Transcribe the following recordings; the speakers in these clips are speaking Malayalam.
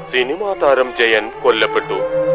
സിനിമാ താരം ജയൻ കൊല്ലപ്പെട്ടു.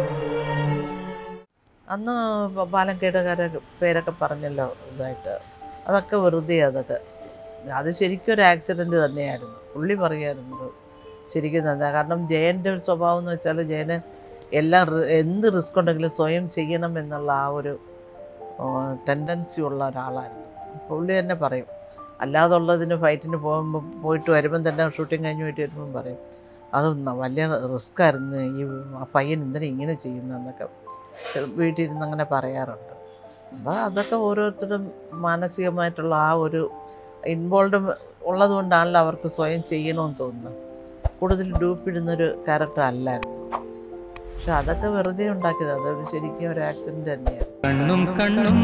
അന്ന് പാലക്കേടുകാരെ പേരൊക്കെ പറഞ്ഞല്ലോ ഇതായിട്ട്. അതൊക്കെ വെറുതെ. അത് ശരിക്കും ഒരു ആക്സിഡൻറ്റ് തന്നെയായിരുന്നു. പുള്ളി പറയുമായിരുന്നത് ശരിക്കും തന്നെ. കാരണം ജയൻ്റെ ഒരു സ്വഭാവം എന്ന് വെച്ചാൽ ജയന് എന്ത് റിസ്ക് ഉണ്ടെങ്കിലും സ്വയം ചെയ്യണം എന്നുള്ള ആ ഒരു ടെൻഡൻസി ഉള്ള ഒരാളായിരുന്നു. പുള്ളി തന്നെ പറയും. അല്ലാതുള്ളതിന് ഫൈറ്റിന് പോയിട്ട് വരുമ്പം തന്നെ ഷൂട്ടിങ് കഴിഞ്ഞ് പോയിട്ട് വരുമ്പം പറയും അത് വലിയ റിസ്ക്കായിരുന്നു, ആ പയ്യൻ എന്തിനാ ഇങ്ങനെ ചെയ്യുന്നതെന്നൊക്കെ വീട്ടിലിരുന്ന് അങ്ങനെ പറയാറുണ്ട്. അപ്പോൾ അതൊക്കെ ഓരോരുത്തരും മാനസികമായിട്ടുള്ള ആ ഒരു ഇൻവോൾവ് ഉള്ളതുകൊണ്ടാണല്ലോ അവർക്ക് സ്വയം ചെയ്യണമെന്ന് തോന്നുന്നത്. കൂടുതൽ ഡൂപ്പിടുന്നൊരു ക്യാരക്ടർ അല്ലായിരുന്നു. പക്ഷെ അതൊക്കെ വെറുതെ ഉണ്ടാക്കിയത്. അതൊരു ശരിക്കും ഒരു ആക്സിഡൻറ്റ് തന്നെയാണ്.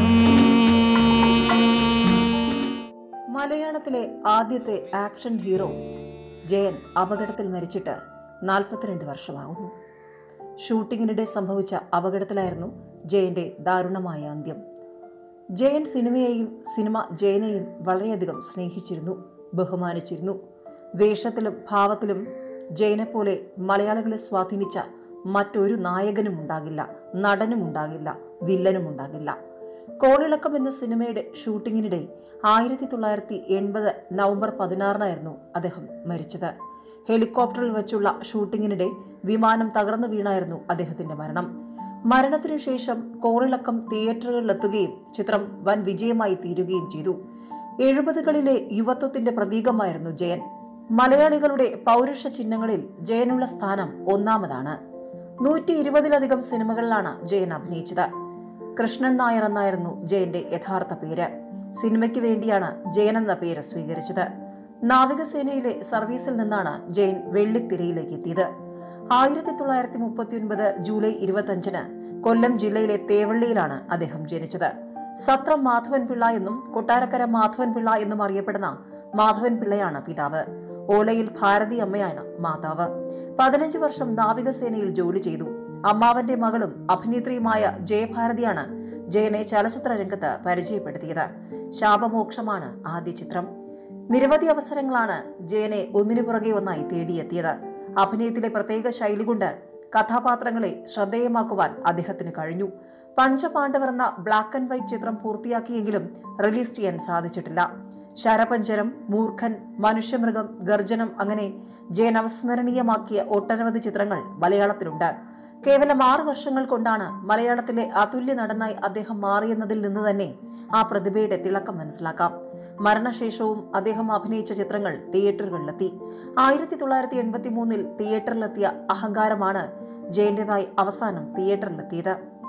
മലയാളത്തിലെ ആദ്യത്തെ ആക്ഷൻ ഹീറോ ജയൻ അപകടത്തിൽ മരിച്ചിട്ട് 42 വർഷമാകുന്നു. ഷൂട്ടിങ്ങിനിടെ സംഭവിച്ച അപകടത്തിലായിരുന്നു ജയന്റെ ദാരുണമായ അന്ത്യം. ജയൻ സിനിമയെയും സിനിമ ജയനെയും വളരെയധികം സ്നേഹിച്ചിരുന്നു, ബഹുമാനിച്ചിരുന്നു. വേഷത്തിലും ഭാവത്തിലും ജയനെപ്പോലെ മലയാളികളെ സ്വാധീനിച്ച മറ്റൊരു നായകനും ഉണ്ടാകില്ല, നടനും ഉണ്ടാകില്ല, വില്ലനും ഉണ്ടാകില്ല. കോളിളക്കം എന്ന സിനിമയുടെ ഷൂട്ടിങ്ങിനിടെ 1980 നവംബർ 16 അദ്ദേഹം മരിച്ചത്. ഹെലികോപ്റ്ററിൽ വെച്ചുള്ള ഷൂട്ടിങ്ങിനിടെ വിമാനം തകർന്നു വീണായിരുന്നു അദ്ദേഹത്തിന്റെ മരണം. മരണത്തിനു ശേഷം കോളിളക്കം തിയേറ്ററുകളിലെത്തുകയും ചിത്രം വൻ വിജയമായി തീരുകയും ചെയ്തു. 70കളിലെ യുവത്വത്തിന്റെ പ്രതീകമായിരുന്നു ജയൻ. മലയാളികളുടെ പൗരുഷ ചിഹ്നങ്ങളിൽ ജയനുള്ള സ്ഥാനം ഒന്നാമതാണ്. 120ലധികം സിനിമകളിലാണ് ജയൻ അഭിനയിച്ചത്. കൃഷ്ണൻ നായർ എന്നായിരുന്നു ജയന്റെ യഥാർത്ഥ പേര്. സിനിമയ്ക്ക് വേണ്ടിയാണ് ജയൻ എന്ന പേര് സ്വീകരിച്ചത്. നാവികസേനയിലെ സർവീസിൽ നിന്നാണ് ജയൻ വെള്ളിത്തിരയിലേക്ക് എത്തിയത്. 1939 ജൂലൈ 25 കൊല്ലം ജില്ലയിലെ തേവള്ളിയിലാണ് അദ്ദേഹം ജനിച്ചത്. സത്രം മാധവൻ പിള്ള എന്നും കൊട്ടാരക്കര മാധവൻ പിള്ള എന്നും അറിയപ്പെടുന്ന മാധവൻ പിള്ളയാണ് പിതാവ്. ഓലയിൽ ഭാരതി അമ്മയാണ് മാതാവ്. 15 വർഷം നാവികസേനയിൽ ജോലി ചെയ്തു. അമ്മാവന്റെ മകളും അഭിനേത്രിയുമായ ജയഭാരതിയാണ് ജയനെ ചലച്ചിത്ര രംഗത്ത് പരിചയപ്പെടുത്തിയത്. ശാപമോക്ഷമാണ് ആദ്യ ചിത്രം. നിരവധി അവസരങ്ങളാണ് ജയനെ ഒന്നിനു പുറകെ ഒന്നായി തേടിയെത്തിയത്. അഭിനയത്തിലെ പ്രത്യേക ശൈലി കൊണ്ട് കഥാപാത്രങ്ങളെ ശ്രദ്ധേയമാക്കുവാൻ അദ്ദേഹത്തിന് കഴിഞ്ഞു. പഞ്ചപാണ്ഡവർ എന്ന ബ്ലാക്ക് ആൻഡ് വൈറ്റ് ചിത്രം പൂർത്തിയാക്കിയെങ്കിലും റിലീസ് ചെയ്യാൻ സാധിച്ചിട്ടില്ല. ശരപഞ്ചരം, മൂർഖൻ, മനുഷ്യമൃഗം, ഗർജനം അങ്ങനെ ജയൻ അവസ്മരണീയമാക്കിയ ഒട്ടനവധി ചിത്രങ്ങൾ മലയാളത്തിലുണ്ട്. കേവലം 6 വർഷങ്ങൾ കൊണ്ടാണ് മലയാളത്തിലെ അതുല്യ നടനായി അദ്ദേഹം മാറിയെന്നതിൽ നിന്ന് തന്നെ ആ പ്രതിഭയുടെ തിളക്കം മനസ്സിലാക്കാം. മരണശേഷവും അദ്ദേഹം അഭിനയിച്ച ചിത്രങ്ങൾ തിയേറ്ററുകളിലെത്തി. 1983 തിയേറ്ററിലെത്തിയ അഹങ്കാരമാണ് ജയന്റേതായി അവസാനം തിയേറ്ററിലെത്തിയത്.